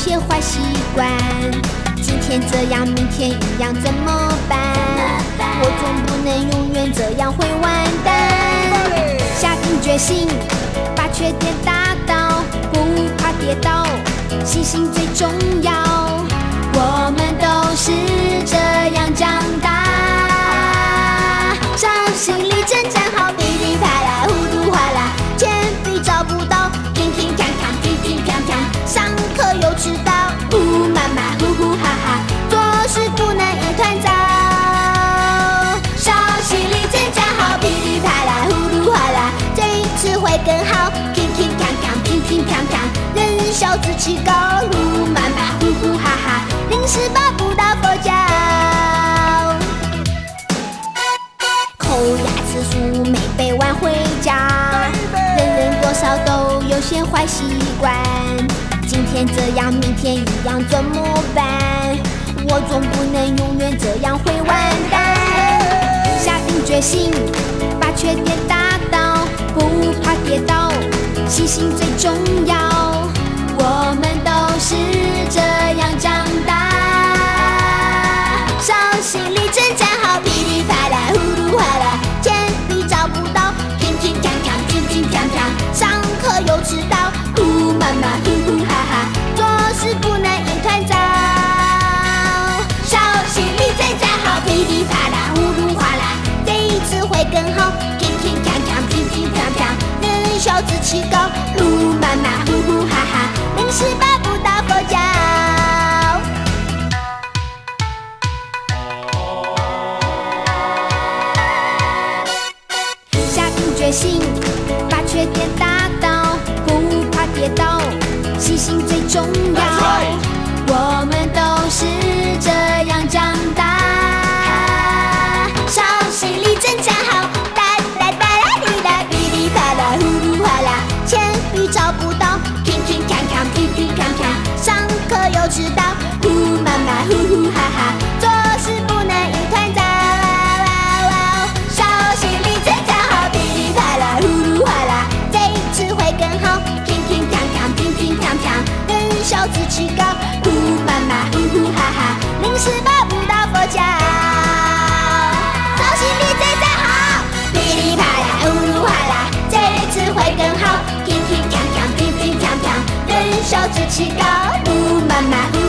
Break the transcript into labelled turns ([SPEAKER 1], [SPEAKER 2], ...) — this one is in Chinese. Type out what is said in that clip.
[SPEAKER 1] 些坏习惯。今天这样，明天一样，怎么办？我总不能永远这样会完蛋。下定决心，把缺点打倒，不怕跌倒，信心最重要。我们都是这样长大。伤心里真正好，噼里啪啦，呼噜哗啦，铅笔找不到，乒乒乓乓，乒乒乓乓，上课又迟到，呼妈妈，呼呼哈哈，做事不能一团糟。伤心里真正好，噼里啪啦，呼噜哗啦，这一次会更好，乒乒乓乓，乒乒乓乓，人小志气高，呼妈妈，呼呼哈哈，临时抱不到佛脚。抠牙次数没背完回家，人多少都有些坏习惯。今天这样，明天一样，怎么办？我总不能永远这样会完蛋。下定决心，把缺点打倒，不怕跌倒，信心最重要。我们都是这样长大。伤心里真正好，噼里啪啦，呼噜哗啦，铅笔找不到，乒乒乓乓，乒乒乓乓，上课又迟到，呼妈妈，呼呼哈哈，做事不能一团糟。伤心里真正好，噼里啪啦，呼噜哗啦，这一次会更好，乒乒乓乓，乒乒乓乓，人小志气高，呼妈妈，呼呼哈哈，临时抱不到佛脚。决心把缺点打倒，不怕跌倒，信心最重要。我们都是这样长大。伤心里真正好，哒哒哒啦滴啦，噼里啪啦，呼噜哗啦，铅笔找不到，乒乒乓乓，乒乒乓乓，上课又迟到，呼妈妈，呼呼哈哈，做事不能一团糟。小志气高，呼妈妈，呼呼哈哈，临时抱不到佛脚。伤心里真正好，噼里啪啦，呼噜哗啦，这一次会更好，乒乒乓乓，乒乒乓乓，人小志气高，呼妈妈。